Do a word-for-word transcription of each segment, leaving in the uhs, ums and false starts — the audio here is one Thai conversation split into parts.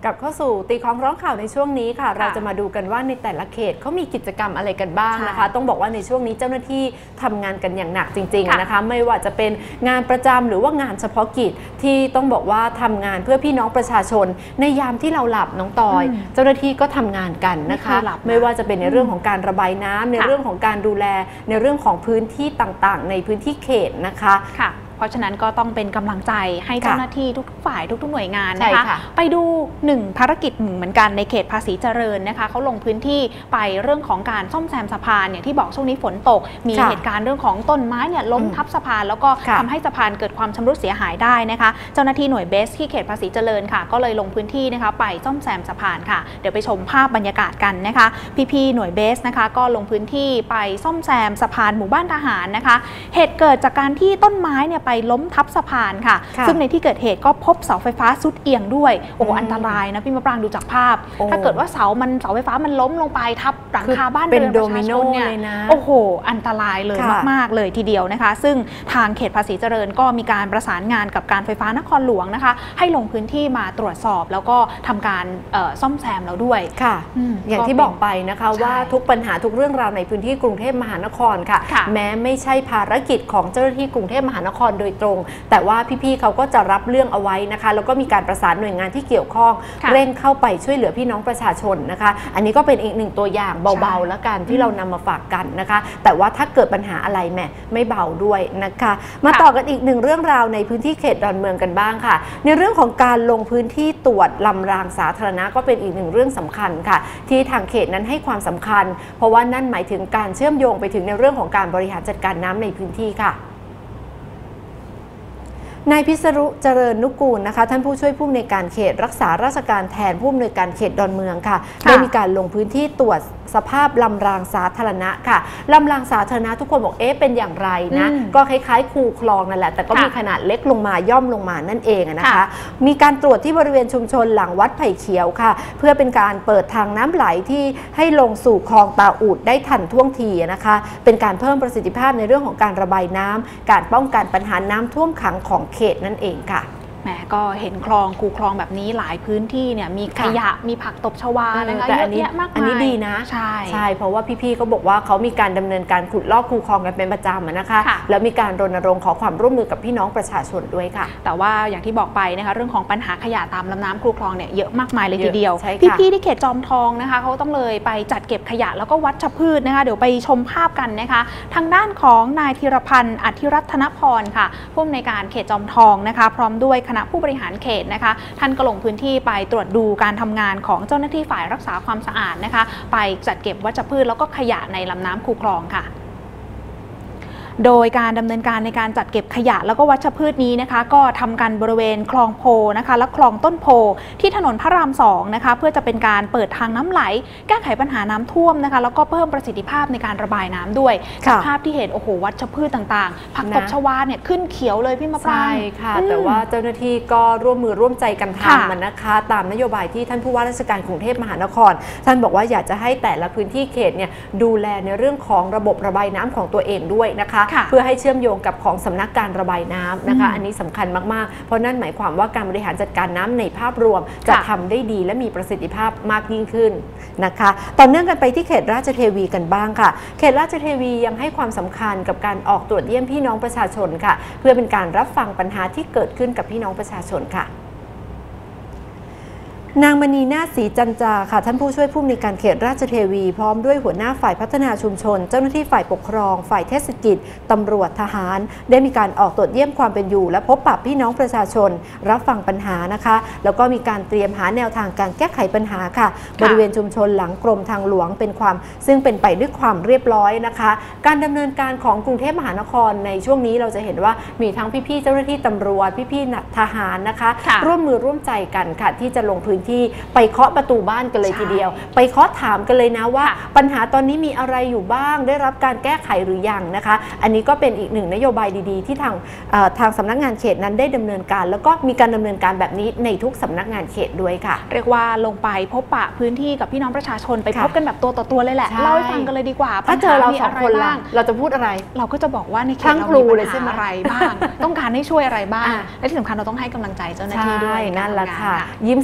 ลับเข้าสู่ตีคล้องร้องข่าวในช่วงนี้ค่ะเราจะมาดูกันว่าในแต่ละเขตเขามีกิจกรรมอะไรกันบ้างนะคะต้องบอกว่าในช่วงนี้เจ้าหน้าที่ทำงานกันอย่างหนักจริงๆนะคะไม่ว่าจะเป็นงานประจำหรือว่างานเฉพาะกิจที่ต้องบอกว่าทำงานเพื่อพี่น้องประชาชนในยามที่เราหลับน้องตอยเจ้าหน้าที่ก็ทำงานกันนะคะไม่ว่าจะเป็นในเรื่องของการระบายน้ำในเรื่องของการดูแลในเรื่องของพื้นที่ต่างๆในพื้นที่เขตนะคะเพราะฉะนั้นก็ต้องเป็นกำลังใจให้เจ้าหน้าที่ทุกฝ่ายทุกๆหน่วยงานนะคะไปดูหนึ่งภารกิจหนึ่งเหมือนกันในเขตภาษีเจริญนะคะเขาลงพื้นที่ไปเรื่องของการซ่อมแซมสะพานเนี่ยที่บอกช่วงนี้ฝนตกมีเหตุการณ์เรื่องของต้นไม้เนี่ยล้มทับสะพานแล้วก็ทำให้สะพานเกิดความชำรุดเสียหายได้นะคะเจ้าหน้าที่หน่วยเบสที่เขตภาษีเจริญค่ะก็เลยลงพื้นที่นะคะไปซ่อมแซมสะพานค่ะเดี๋ยวไปชมภาพบรรยากาศกันนะคะพี่ๆหน่วยเบสนะคะก็ลงพื้นที่ไปซ่อมแซมสะพานหมู่บ้านทหารนะคะเหตุเกิดจากการที่ต้นไม้เนี่ยไปล้มทับสะพานค่ะซึ่งในที่เกิดเหตุก็พบเสาไฟฟ้าสุดเอียงด้วยโอ้อันตรายนะพี่มะปรางดูจากภาพถ้าเกิดว่าเสามันเสาไฟฟ้ามันล้มลงไปทับหลังคาบ้านเรือนประชาชนเนี่ยโอ้โหอันตรายเลยมากๆเลยทีเดียวนะคะซึ่งทางเขตภาษีเจริญก็มีการประสานงานกับการไฟฟ้านครหลวงนะคะให้ลงพื้นที่มาตรวจสอบแล้วก็ทำการซ่อมแซมแล้วด้วยค่ะอย่างที่บอกไปนะคะว่าทุกปัญหาทุกเรื่องราวในพื้นที่กรุงเทพมหานครค่ะแม้ไม่ใช่ภารกิจของเจ้าหน้าที่กรุงเทพมหานครโดยตรงแต่ว่าพี่ๆเขาก็จะรับเรื่องเอาไว้นะคะแล้วก็มีการประสานหน่วยงานที่เกี่ยวข้องเร่งเข้าไปช่วยเหลือพี่น้องประชาชนนะคะอันนี้ก็เป็นอีกหนึ่งตัวอย่างเบาๆแล้วกันที่เรานำมาฝากกันนะคะแต่ว่าถ้าเกิดปัญหาอะไรแม่ไม่เบาด้วยนะคะมาต่อกันอีกหนึ่งเรื่องราวในพื้นที่เขตดอนเมืองกันบ้างค่ะในเรื่องของการลงพื้นที่ตรวจลำรางสาธารณะก็เป็นอีกหนึ่งเรื่องสำคัญค่ะที่ทางเขตนั้นให้ความสำคัญเพราะว่านั่นหมายถึงการเชื่อมโยงไปถึงในเรื่องของการบริหารจัดการน้ำในพื้นที่ค่ะนายพิศรุเจริญนุกูลนะคะท่านผู้ช่วยผู้อำนวยการเขตรักษาราชการแทนผู้อำนวยการเขตดอนเมืองค่ะได้มีการลงพื้นที่ตรวจสภาพลำรางสาธารณะค่ะลำรางสาธารณะทุกคนบอกเอ๊ะเป็นอย่างไรนะก็คล้ายๆคูคลองนั่นแหละแต่ก็มีขนาดเล็กลงมาย่อมลงมานั่นเองนะคะมีการตรวจที่บริเวณชุมชนหลังวัดไผ่เขียวค่ะเพื่อเป็นการเปิดทางน้ำไหลที่ให้ลงสู่คลองตาอูดได้ทันท่วงทีนะคะเป็นการเพิ่มประสิทธิภาพในเรื่องของการระบายน้ำการป้องกันปัญหาน้ำท่วมขังของเขตนั่นเองค่ะแหมก็เห็นคลองคูคลองแบบนี้หลายพื้นที่เนี่ยมีขยะมีผักตบชวานะคะเยอะแยะมากมายอันนี้ดีนะใช่ใช่เพราะว่าพี่ๆก็บอกว่าเขามีการดำเนินการขุดลอกคูคลองกันเป็นประจำนะคะแล้วมีการรณรงค์ขอความร่วมมือกับพี่น้องประชาชนด้วยค่ะแต่ว่าอย่างที่บอกไปนะคะเรื่องของปัญหาขยะตามลำน้ำคูคลองเนี่ยเยอะมากมายเลยทีเดียวพี่ๆที่เขตจอมทองนะคะเขาต้องเลยไปจัดเก็บขยะแล้วก็วัชพืชนะคะเดี๋ยวไปชมภาพกันนะคะทางด้านของนายธีรพันธ์อธิรัตนพรค่ะผู้อำนวยการเขตจอมทองนะคะพร้อมด้วยคณะผู้บริหารเขตนะคะท่านก็ลงพื้นที่ไปตรวจดูการทำงานของเจ้าหน้าที่ฝ่ายรักษาความสะอาดนะคะไปจัดเก็บวัชพืชแล้วก็ขยะในลำน้ำคูคลองค่ะโดยการดำเนินการในการจัดเก็บขยะแล้วก็วัชพืชนี้นะคะก็ทำกันบริเวณคลองโพนะคะและคลองต้นโพที่ถนนพระรามสองนะคะเพื่อจะเป็นการเปิดทางน้ำไหลแก้ไขปัญหาน้ำท่วมนะคะแล้วก็เพิ่มประสิทธิภาพในการระบายน้ำด้วยจากภาพที่เห็นโอ้โหวัชพืชต่างๆผักตบชวาเนี่ยขึ้นเขียวเลยพี่มะปรางใช่ค่ะแต่ว่าเจ้าหน้าที่ก็ร่วมมือร่วมใจกันทำมันนะคะตามนโยบายที่ท่านผู้ว่าราชการกรุงเทพมหานครท่านบอกว่าอยากจะให้แต่ละพื้นที่เขตเนี่ยดูแลในเรื่องของระบบระบายน้ำของตัวเองด้วยนะคะเพื่อให้เชื่อมโยงกับของสำนักการระบายน้ำนะคะอันนี้สำคัญมากๆเพราะนั่นหมายความว่าการบริหารจัดการน้ำในภาพรวมจะทำได้ดีและมีประสิทธิภาพมากยิ่งขึ้นนะคะต่อเนื่องกันไปที่เขตราชเทวีกันบ้างค่ะเขตราชเทวียังให้ความสำคัญกับการออกตรวจเยี่ยมพี่น้องประชาชนค่ะเพื่อเป็นการรับฟังปัญหาที่เกิดขึ้นกับพี่น้องประชาชนค่ะนางมณีนาฏศรีจันจาค่ะท่านผู้ช่วยผู้อำนวยการเขตราชเทวีพร้อมด้วยหัวหน้าฝ่ายพัฒนาชุมชนเจ้าหน้าที่ฝ่ายปกครองฝ่ายเทศกิจตำรวจทหารได้มีการออกตรวจเยี่ยมความเป็นอยู่และพบปะพี่น้องประชาชนรับฟังปัญหานะคะแล้วก็มีการเตรียมหาแนวทางการแก้ไขปัญหาค่ะบริเวณชุมชนหลังกรมทางหลวงเป็นความซึ่งเป็นไปด้วยความเรียบร้อยนะคะการดำเนินการของกรุงเทพมหานครในช่วงนี้เราจะเห็นว่ามีทั้งพี่ๆเจ้าหน้าที่ตำรวจพี่ๆทหารนะคะร่วมมือร่วมใจกันค่ะที่จะลงพื้นที่ไปเคาะประตูบ้านกันเลยทีเดียวไปเคาะถามกันเลยนะว่าปัญหาตอนนี้มีอะไรอยู่บ้างได้รับการแก้ไขหรือยังนะคะอันนี้ก็เป็นอีกหนึ่งนโยบายดีๆที่ทางทางสำนักงานเขตนั้นได้ดำเนินการแล้วก็มีการดำเนินการแบบนี้ในทุกสำนักงานเขตด้วยค่ะเรียกว่าลงไปพบปะพื้นที่กับพี่น้องประชาชนไปพบกันแบบตัวต่อตัวเลยแหละเล่าให้ฟังกันเลยดีกว่าถ้าเจอเราสองคนล่ะเราจะพูดอะไรเราก็จะบอกว่าในเขตเรามีปัญหาอะไรบ้างต้องการให้ช่วยอะไรบ้างและที่สำคัญเราต้องให้กำลังใจเจ้าหน้าที่ด้วยนั่นแหละค่ะยิ้มสักนิด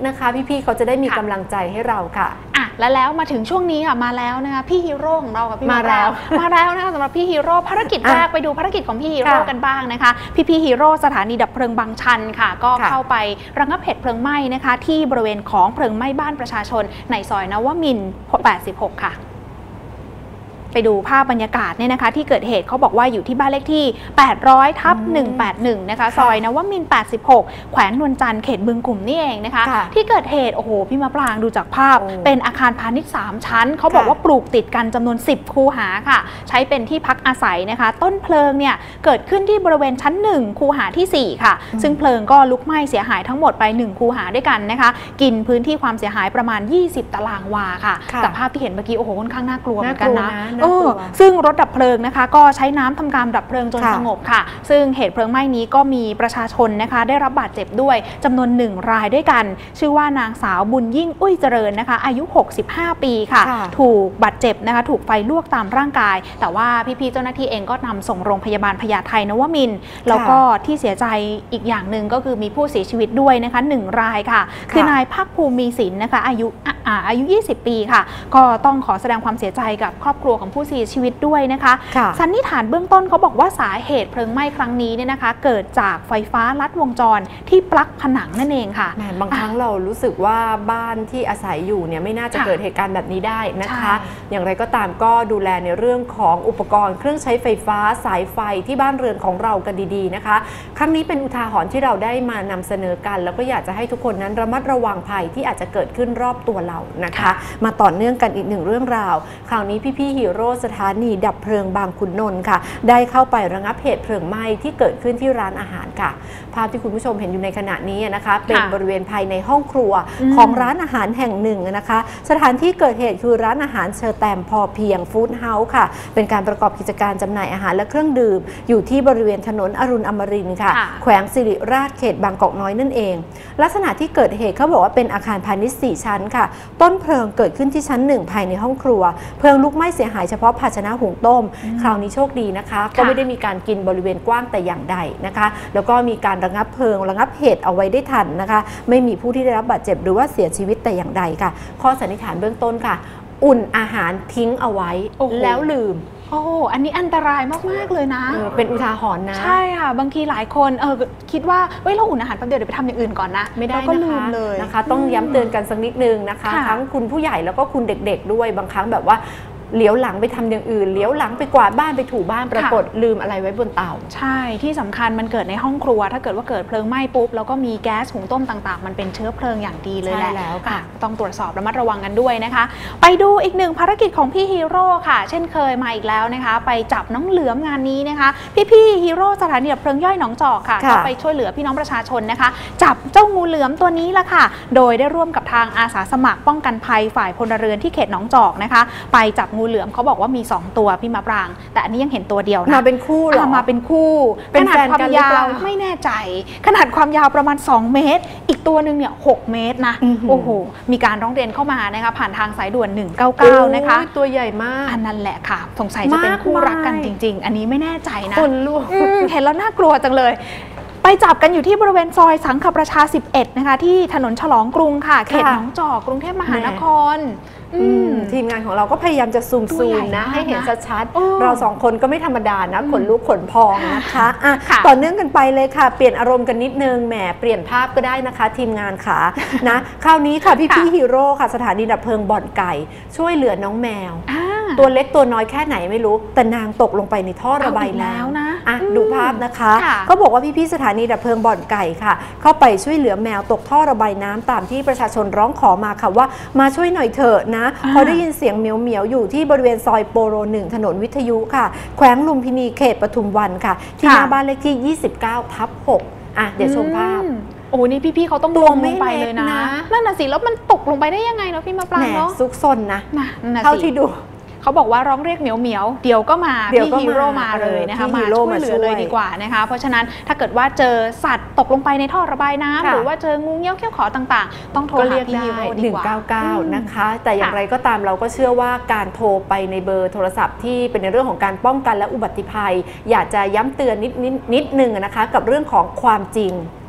นะคะ พี่ๆเขาจะได้มีกำลังใจให้เราค่ะอ่ะแล้วแล้วมาถึงช่วงนี้ค่ะมาแล้วนะคะพี่ฮีโร่ของเรากับพี่มาแล้วมาแล้วนะคะสำหรับพี่ฮีโร่ภารกิจแรกไปดูภารกิจของพี่ฮีโร่กันบ้างนะคะพี่พี่ฮีโร่สถานีดับเพลิงบางชันค่ะก็เข้าไประงับเหตุเพลิงไหม้นะคะที่บริเวณของเพลิงไหม้บ้านประชาชนในซอยนวมินทร์แปดสิบหกค่ะไปดูภาพบรรยากาศเนี่ยนะคะที่เกิดเหตุเขาบอกว่าอยู่ที่บ้านเลขที่แปดร้อยทับหนึ่งแปดหนึ่งนะคะซอยนวมินทร์แปดสิบหกแขวงนวลจันทร์เขตบึงกลุ่มนี่เองนะคะที่เกิดเหตุโอ้โหพี่มะปรางดูจากภาพเป็นอาคารพาณิชย์สามชั้นเขาบอกว่าปลูกติดกันจำนวนสิบคูหาค่ะใช้เป็นที่พักอาศัยนะคะต้นเพลิงเนี่ยเกิดขึ้นที่บริเวณชั้นหนึ่งคูหาที่สี่ค่ะซึ่งเพลิงก็ลุกไหม้เสียหายทั้งหมดไปหนึ่งคูหาด้วยกันนะคะกินพื้นที่ความเสียหายประมาณยี่สิบตารางวาค่ะจากภาพที่เห็นเมื่อกี้โอ้โหค่อนข้างน่ากลัวเหมือนกันนะซึ่งรถดับเพลิงนะคะก็ใช้น้ำทำการดับเพลิงจนสงบค่ะซึ่งเหตุเพลิงไหม้นี้ก็มีประชาชนนะคะได้รับบาดเจ็บด้วยจำนวนหนึ่งรายด้วยกันชื่อว่านางสาวบุญยิ่งอุ้ยเจริญนะคะอายุหกสิบห้าปีค่ะถูกบาดเจ็บนะคะถูกไฟลวกตามร่างกายแต่ว่าพี่ๆเจ้าหน้าที่เองก็นำส่งโรงพยาบาลพญาไทนวมินทร์แล้วก็ที่เสียใจอีกอย่างหนึ่งก็คือมีผู้เสียชีวิตด้วยนะคะหนึ่งรายค่ะคือนายภาคภูมิมีสินนะคะอายุอายุยี่สิบปีค่ะก็ต้องขอแสดงความเสียใจกับครอบครัวของผู้เสียชีวิตด้วยนะคะสันนิษฐานเบื้องต้นเขาบอกว่าสาเหตุเพลิงไหม้ครั้งนี้เนี่ยนะคะเกิดจากไฟฟ้าลัดวงจรที่ปลั๊กผนังนั่นเองค่ะบางครั้งเรารู้สึกว่าบ้านที่อาศัยอยู่เนี่ยไม่น่าจะเกิดเหตุการณ์แบบนี้ได้นะคะอย่างไรก็ตามก็ดูแลในเรื่องของอุปกรณ์เครื่องใช้ไฟฟ้าสายไฟที่บ้านเรือนของเรากันดีๆนะคะครั้งนี้เป็นอุทาหรณ์ที่เราได้มานำเสนอกันแล้วก็อยากจะให้ทุกคนนั้นระมัดระวังภัยที่อาจจะเกิดขึ้นรอบตัวเรานะคะมาต่อเนื่องกันอีกหนึ่งเรื่องราวคราวนี้พี่ๆฮีโร่สถานีดับเพลิงบางขุนนนท์ค่ะได้เข้าไประงับเหตุเพลิงไหม้ที่เกิดขึ้นที่ร้านอาหารค่ะภาพที่คุณผู้ชมเห็นอยู่ในขณะนี้นะคะเป็นบริเวณภายในห้องครัวของร้านอาหารแห่งหนึ่งนะคะสถานที่เกิดเหตุคือร้านอาหารเชอร์แตมพอเพียงฟู้ดเฮาส์ค่ะเป็นการประกอบกิจการจำหน่ายอาหารและเครื่องดื่มอยู่ที่บริเวณถนนอรุณอมรินทร์ค่ะแขวงสิริราชเขตบางกอกน้อยนั่นเองลักษณะที่เกิดเหตุเขาบอกว่าเป็นอาคารพาณิชย์สี่ชั้นค่ะต้นเพลิงเกิดขึ้นที่ชั้นหนึ่งภายในห้องครัวเพลิงลุกไหม้เสียหายเฉพาะภาชนะหุงต้มคราวนี้โชคดีนะคะก็ไม่ได้มีการกินบริเวณกว้างแต่อย่างใดนะคะแล้วก็มีการระงับเพลิงระงับเหตุเอาไว้ได้ทันนะคะไม่มีผู้ที่ได้รับบาดเจ็บหรือว่าเสียชีวิตแต่อย่างใดค่ะข้อสันนิษฐานเบื้องต้นค่ะอุ่นอาหารทิ้งเอาไว้แล้วลืมโอ้อันนี้อันตรายมากๆเลยนะเออเป็นอุทาหรณ์นะใช่ค่ะบางทีหลายคนเออคิดว่าเฮ้ยเราอุ่นอาหารแป๊บเดียวเดี๋ยวไปทำอย่างอื่นก่อนนะไม่ได้ก็ลืมเลยนะคะต้องย้ำเตือนกันสักนิดนึงนะคะทั้งคุณผู้ใหญ่แล้วก็คุณเด็กๆด้วยบางครั้งแบบว่าเลี้ยวหลังไปทำอย่างอื่นเลี้ยวหลังไปกวาดบ้านไปถูบ้านปรากฏลืมอะไรไว้บนเตาใช่ที่สำคัญมันเกิดในห้องครัวถ้าเกิดว่าเกิดเพลิงไหม้ปุ๊บแล้วก็มีแก๊สหุงต้มต่างๆมันเป็นเชื้อเพลิงอย่างดีเลยแหละแล้วค่ะต้องตรวจสอบระมัดระวังกันด้วยนะคะไปดูอีกหนึ่งภารกิจของพี่ฮีโร่ค่ะเช่นเคยมาอีกแล้วนะคะไปจับน้องเหลือมงานนี้นะคะพี่ๆฮีโร่สถานีดับเพลิงย่อยหนองจอกค่ะก็ไปช่วยเหลือพี่น้องประชาชนนะคะจับเจ้างูเหลือมตัวนี้ละค่ะโดยได้ร่วมกับทางอาสาสมัครป้องกันภัยฝ่ายพลเรือนที่เขตหนองจอกนะคะไปจับงูเหลือมเขาบอกว่ามีสองตัวพี่มาปรางแต่อันนี้ยังเห็นตัวเดียวนะมาเป็นคู่หรอมาเป็นคู่ขนาดความยาวไม่แน่ใจขนาดความยาวประมาณสองเมตรอีกตัวหนึ่งเนี่ยหกเมตรนะโอ้โหมีการร้องเรียนเข้ามานะคะผ่านทางสายด่วนหนึ่งเก้าเก้านะคะตัวใหญ่มากอันนั้นแหละค่ะสงสัยจะเป็นคู่รักกันจริงๆอันนี้ไม่แน่ใจนะคนลูกเห็นแล้วน่ากลัวจังเลยไปจับกันอยู่ที่บริเวณซอยสังขประชาสิบเอ็ดนะคะที่ถนนฉลองกรุงค่ะเขตหนองจอกกรุงเทพมหานครทีมงานของเราก็พยายามจะซูมซูมนะให้เห็นชัดๆเราสองคนก็ไม่ธรรมดานะขนลุกขนพองนะคะอ่ะต่อเนื่องกันไปเลยค่ะเปลี่ยนอารมณ์กันนิดนึงแหมเปลี่ยนภาพก็ได้นะคะทีมงานขานะคราวนี้ค่ะพี่พี่ฮีโร่ค่ะสถานีดับเพลิงบ่อนไก่ช่วยเหลือน้องแมวตัวเล็กตัวน้อยแค่ไหนไม่รู้แต่นางตกลงไปในท่อระบายน้ำนะอ่ะดูภาพนะคะก็บอกว่าพี่พี่สถานีดับเพลิงบ่อนไก่ค่ะเข้าไปช่วยเหลือแมวตกท่อระบายน้ำตามที่ประชาชนร้องขอมาค่ะว่ามาช่วยหน่อยเถอะนะพอได้ยินเสียงเหมียวเหมียวอยู่ที่บริเวณซอยโปโลหนึ่งถนนวิทยุค่ะแขวงลุมพินีเขตปทุมวันค่ะที่หน้าบ้านเลขที่ยี่สิบเก้าทับหกอ่ะเดี๋ยวชมภาพโอ้นี่พี่ๆเขาต้องลงไปเลยนะนั่นน่ะสิแล้วมันตกลงไปได้ยังไงเนาะพี่มาปรางเนาะซุกซนนะเท่าที่ดูเขาบอกว่าร้องเรียกเหมียวเหมียวเดี๋ยวก็มาพี่ฮีโร่มาเลยนะคะมาช่วยเหลือเลยดีกว่านะคะเพราะฉะนั้นถ้าเกิดว่าเจอสัตว์ตกลงไปในท่อระบายน้ำหรือว่าเจองูเงี้ยวเขี้ยวขอต่างๆต้องโทรหาพี่ฮีโร่ดีกว่าหนึ่งเก้าเก้านะคะแต่อย่างไรก็ตามเราก็เชื่อว่าการโทรไปในเบอร์โทรศัพท์ที่เป็นในเรื่องของการป้องกันและอุบัติภัยอยากจะย้ำเตือนนิดนิดนิดนึงนะคะกับเรื่องของความจริง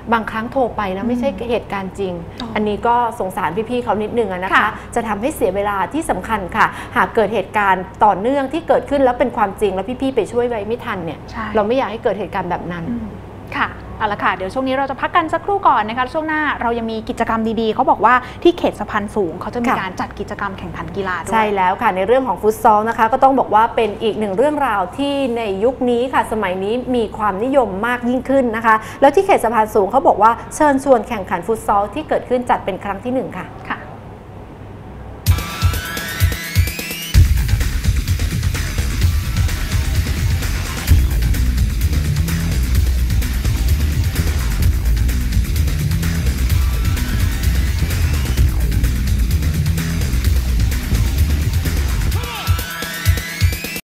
บางครั้งโทรไปแล้วไม่ใช่เหตุการณ์จริงอันนี้ก็สงสารพี่ๆเขานิดนึงนะคะจะทำให้เสียเวลาที่สำคัญค่ะหากเกิดเหตุการณ์ต่อเนื่องที่เกิดขึ้นแล้วเป็นความจริงแล้วพี่ๆไปช่วยไว้ไม่ทันเนี่ยเราไม่อยากให้เกิดเหตุการณ์แบบนั้นค่ะเอาละค่ะเดี๋ยวช่วงนี้เราจะพักกันสักครู่ก่อนนะคะช่วงหน้าเรายังมีกิจกรรมดีๆเขาบอกว่าที่เขตสะพานสูงเขาจะมีการจัดกิจกรรมแข่งขันกีฬาด้วยใช่แล้วค่ะในเรื่องของฟุตซอลนะคะก็ต้องบอกว่าเป็นอีกหนึ่งเรื่องราวที่ในยุคนี้ค่ะสมัยนี้มีความนิยมมากยิ่งขึ้นนะคะแล้วที่เขตสะพานสูงเขาบอกว่าเชิญชวนแข่งขันฟุตซอลที่เกิดขึ้นจัดเป็นครั้งที่หนึ่งค่ะ